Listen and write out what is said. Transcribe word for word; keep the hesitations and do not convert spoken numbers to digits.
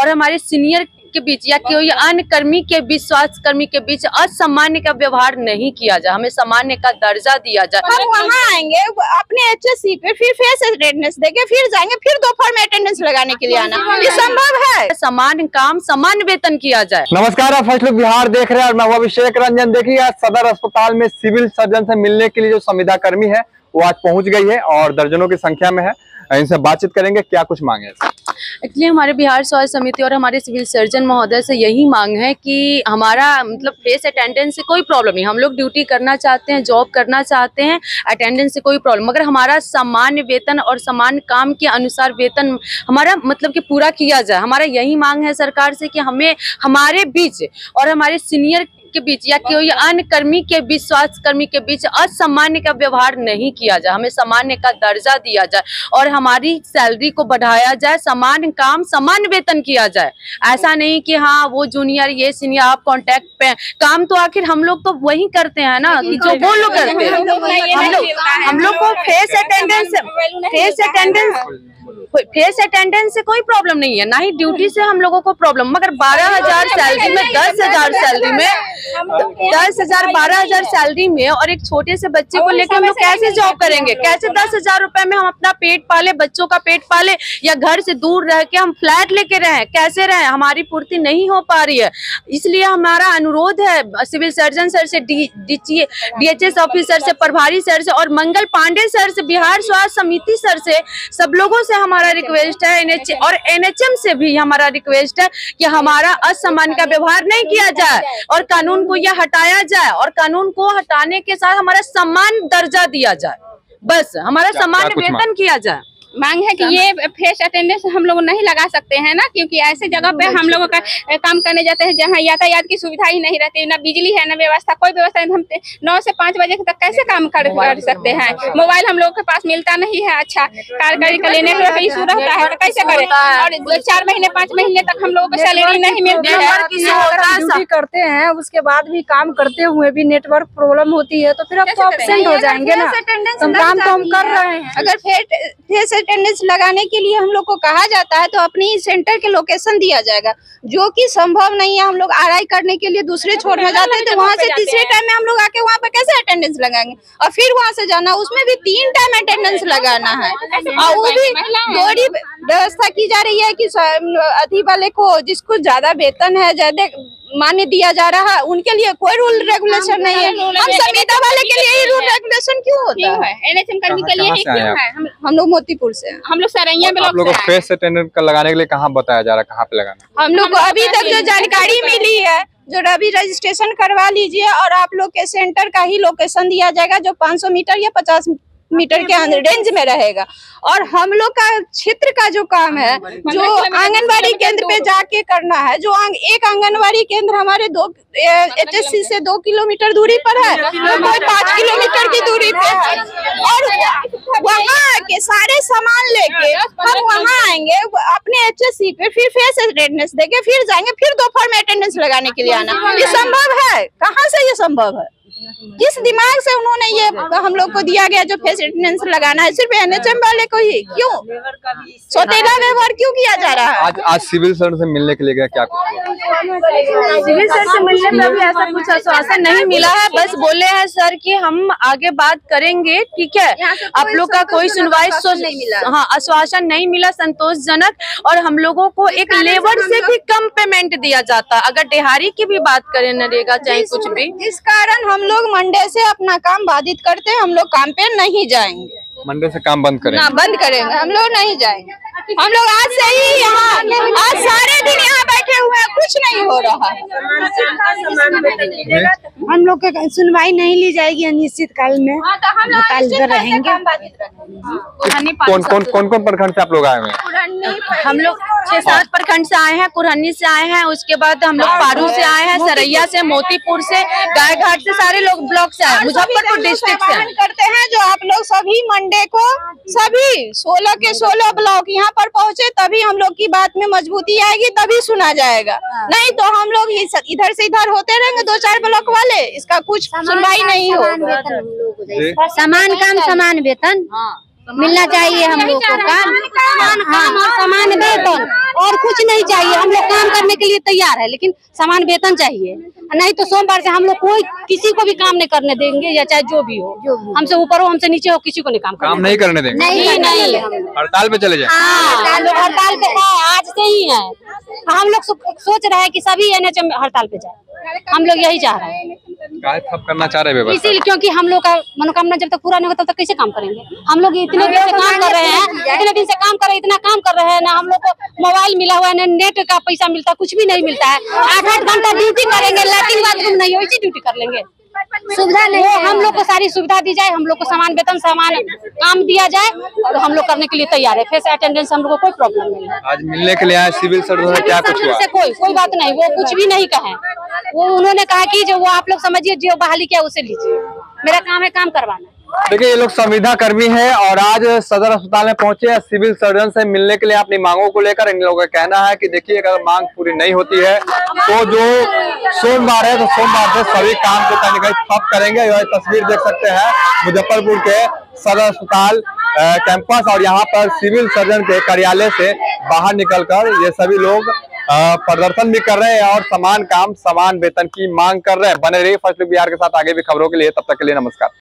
और हमारे सीनियर के बीच या कोई अन्य कर्मी के बीच, स्वास्थ्य कर्मी के बीच असामान्य का व्यवहार नहीं किया जाए, हमें सामान्य का दर्जा दिया जाए। हम वहाँ आएंगे अपने एच एस सी पे, फिर फेस अटेंडेंस देके फिर जाएंगे, फिर दोपहर में अटेंडेंस लगाने के लिए आना, ये संभव है? समान काम समान वेतन किया जाए। नमस्कार, आप फर्स्ट लुक बिहार देख रहे हैं और मैं हूं अभिषेक रंजन। देखिए, आज सदर अस्पताल में सिविल सर्जन से मिलने के लिए जो संविदा कर्मी है वो आज पहुंच गई है और दर्जनों की संख्या में है। इनसे बातचीत करेंगे, क्या कुछ मांगे है। एक्चुअली हमारे बिहार स्वास्थ्य समिति और हमारे सिविल सर्जन महोदय से यही मांग है कि हमारा मतलब फेस अटेंडेंस से कोई प्रॉब्लम नहीं, हम लोग ड्यूटी करना चाहते हैं, जॉब करना चाहते हैं, अटेंडेंस से कोई प्रॉब्लम, मगर हमारा सामान्य वेतन और समान काम के अनुसार वेतन हमारा मतलब कि पूरा किया जाए। हमारा यही मांग है सरकार से कि हमें हमारे बीच और हमारे सीनियर के बीच या कोई अन्य कर्मी के बीच, स्वास्थ्य कर्मी के बीच असामान्य का व्यवहार नहीं किया जाए, हमें सामान्य का दर्जा दिया जाए और हमारी सैलरी को बढ़ाया जाए, समान काम समान वेतन किया जाए। ऐसा नहीं कि हाँ वो जूनियर ये सीनियर आप कांटेक्ट पे, काम तो आखिर हम लोग तो वही करते हैं ना कि जो वो लोग करते हैं। हम लोग हम लोग को face attendance face attendance face attendance से कोई प्रॉब्लम नहीं है, ना ही ड्यूटी से हम लोगों को प्रॉब्लम, मगर बारह हजार सैलरी में दस हजार सैलरी में दस हजार बारह हजार सैलरी में और एक छोटे से बच्चे को लेकर हम लोग कैसे जॉब करेंगे? कैसे दस हजार रुपए में हम अपना पेट पाले, बच्चों का पेट पाले, या घर से दूर रह के हम फ्लैट लेके रहे, कैसे रहे? हमारी पूर्ति नहीं हो पा रही है। इसलिए हमारा अनुरोध है सिविल सर्जन सर से, डी एच एस ऑफिसर से, प्रभारी सर से और मंगल पांडे सर से, बिहार स्वास्थ्य समिति सर से, सब लोगों से हमारा रिक्वेस्ट है, एनएच और एनएचएम से भी हमारा रिक्वेस्ट है कि हमारा असमान का व्यवहार नहीं किया जाए और कानून को यह हटाया जाए और कानून को हटाने के साथ हमारा समान दर्जा दिया जाए, बस हमारा समान वेतन किया जाए। मांग है कि ये फेस अटेंडेंस हम लोग नहीं लगा सकते हैं ना, क्योंकि ऐसे जगह पे हम लोगों का काम करने जाते हैं जहाँ यातायात की सुविधा ही नहीं रहती, ना बिजली है ना व्यवस्था, कोई व्यवस्था नहीं। हम नौ से पाँच बजे तक कैसे काम कर, कर सकते हैं? मोबाइल हम लोग के पास मिलता नहीं है, अच्छा कारकारी का लेने का इशू रहता है, तो कैसे करें? और चार महीने पाँच महीने तक हम लोगों को सैलरी नहीं मिलती है। ड्यूटी करते हैं उसके बाद भी काम करते हुए भी नेटवर्क प्रॉब्लम होती है, तो फिर आप तो एब्सेंट हो जाएंगे ना। तो काम तो हम कर रहे हैं। अगर फेस अटेंडेंस लगाने के लिए हम लोग को कहा जाता है तो अपनी सेंटर के लोकेशन दिया जाएगा, जो कि संभव नहीं है। हम लोग आरआई करने के लिए दूसरे छोर में जाते हैं, तो वहाँ से तीसरे टाइम में हम लोग आके वहाँ पे कैसे अटेंडेंस लगाएंगे? और फिर वहाँ से जाना, उसमें भी तीन टाइम अटेंडेंस लगाना है और वो भी दोहरी व्यवस्था की जा रही है कि अधि वाले को, जिसको ज्यादा वेतन है, ज्यादा मान्य दिया जा रहा है, उनके लिए कोई रूल रेगुलेशन नहीं है। हम संविदा वाले के लिए रूल रेगुलेशन क्यों होता है? एनएचएम कर्मी के लिए ही क्यों है? हम लोग मोतीपुर से, हम लोग सरैया ब्लॉक से। आप लोगों को फेस अटेंडेंट का लगाने के लिए कहाँ बताया जा रहा है, कहाँ पे लगाना? हम लोग को अभी तक जो जानकारी मिली है, जो अभी रजिस्ट्रेशन करवा लीजिए और आप लोग के सेंटर का ही लोकेशन दिया जाएगा, जो पाँच सौ मीटर या पचास मीटर के अंदर रेंज में रहेगा। और हम लोग का क्षेत्र का जो काम है, जो आंगनबाड़ी केंद्र पे जाके करना है, जो एक आंगनबाड़ी केंद्र हमारे दो एचएससी से दो किलोमीटर दूरी पर है, तो कोई पाँच किलोमीटर की दूरी पे है, और वहाँ के सारे सामान लेके हम वहाँ आएंगे अपने एचएससी पे, फिर फेस अटेंडेंस देके फिर जाएंगे, फिर दोपहर में अटेंडेंस लगाने के लिए आना, ये संभव है? कहाँ से ये संभव है? किस दिमाग से उन्होंने ये हम लोग को दिया गया जो फेस अटेंडेंस लगाना है? सिर्फ एनएचएम वाले को ही क्यों? सौतेला व्यवहार क्यों किया जा रहा है? आज आज सिविल सर्जन से मिलने के लिए गया, क्या कुछ? सिविल सर्जन से मिलने में भी ऐसा कुछ आश्वासन नहीं मिला है, बस बोले हैं सर कि हम आगे बात करेंगे, ठीक है। आप लोग का कोई सुनवाई नहीं मिला, हाँ आश्वासन नहीं मिला संतोषजनक, और हम लोगों को एक लेबर से भी कम पेमेंट दिया जाता। अगर दिहाड़ी की भी बात करें, नरेगा चाहे कुछ भी, इस कारण हम लोग मंडे से अपना काम बाधित करते हैं। हम लोग काम पे नहीं जाएंगे, मंडे से काम बंद करेंगे। ना बंद करेंगे, हम लोग नहीं जाएंगे। हम लोग आज से ही यहाँ, आज सारे दिन यहाँ बैठे हुए हैं, कुछ नहीं हो रहा है। हम लोग के सुनवाई नहीं ली जाएगी अनिश्चित काल में, हड़ताल रहेंगे। कौन कौन कौन कौन प्रखंड से आप लोग आए हुए हैं? हम लोग छह सात प्रखंड से आए हैं, कुरहनी से आए हैं, उसके बाद हम लोग पारू से आए हैं, सरैया से, मोतीपुर से, गायघाट से, सारे लोग ब्लॉक से आए, मुजफ्फरपुर डिस्ट्रिक्ट से करते हैं। जो आप लोग सभी मंडे को सभी सोलह के सोलह ब्लॉक यहाँ पर पहुँचे, तभी हम लोग की बात में मजबूती आएगी, तभी सुना जाएगा। नहीं तो हम लोग इधर से इधर होते रहेंगे, दो चार ब्लॉक वाले, इसका कुछ सुनवाई नहीं हो। समान काम समान वेतन, मिलना चाहिए हम लोग को काम, काम और समान वेतन, और कुछ नहीं चाहिए। हम लोग काम करने के लिए तैयार है, लेकिन समान वेतन चाहिए। नहीं तो सोमवार से हम लोग कोई किसी को भी काम नहीं करने देंगे, या चाहे जो भी हो, हमसे ऊपर हो हमसे नीचे हो, किसी को नहीं काम काम नहीं करने देंगे। नहीं नहीं, हड़ताल पे चले जाए। हाँ, हम लोग हड़ताल पे है, आज से ही है। हम लोग सोच रहे हैं कि सभी एन एच एम हड़ताल पे जाए, हम लोग यही चाह रहे हैं। ठप करना चाह रहे हैं इसीलिए, क्योंकि हम लोग का मनोकामना जब तक पूरा नहीं होगा तब तक कैसे काम करेंगे। हम लोग इतने दिन से काम कर रहे हैं, इतने दिन से काम कर रहे हैं, इतना काम कर रहे हैं ना, हम लोग को मोबाइल मिला हुआ है, ना नेट का पैसा मिलता है, कुछ भी नहीं मिलता है। आठ आठ घंटा ड्यूटी करेंगे, लैट्रिन बाथरूम नहीं हो, इसी ड्यूटी कर लेंगे। सुविधा नहीं, हम लोग को सारी सुविधा दी जाए, हम लोग को समान वेतन, समान काम दिया जाए, और हम लोग करने के लिए तैयार है। फेस अटेंडेंस हम लोग को कोई प्रॉब्लम नहीं है। आज मिलने के लिए आए सिविल सर्जन से, क्या कुछ हुआ? से कोई कोई बात नहीं, वो कुछ भी नहीं कहे। वो उन्होंने कहा कि जो वो आप लोग समझिए, जो बहाली किया उसे लीजिए, मेरा काम है काम करवाना। देखिए, ये लोग संविदा कर्मी है और आज सदर अस्पताल में पहुंचे सिविल सर्जन से मिलने के लिए अपनी मांगों को लेकर। इन लोगों का कहना है कि देखिए, अगर मांग पूरी नहीं होती है तो जो सोमवार है तो सोमवार से सभी काम को कहीं ना कहीं ठप करेंगे। यह तस्वीर देख सकते हैं मुजफ्फरपुर के सदर अस्पताल कैंपस, और यहाँ पर सिविल सर्जन के कार्यालय से बाहर निकलकर ये सभी लोग प्रदर्शन भी कर रहे हैं और समान काम समान वेतन की मांग कर रहे हैं। बने रहिए फर्स्ट लुक बिहार के साथ आगे भी खबरों के लिए, तब तक के लिए नमस्कार।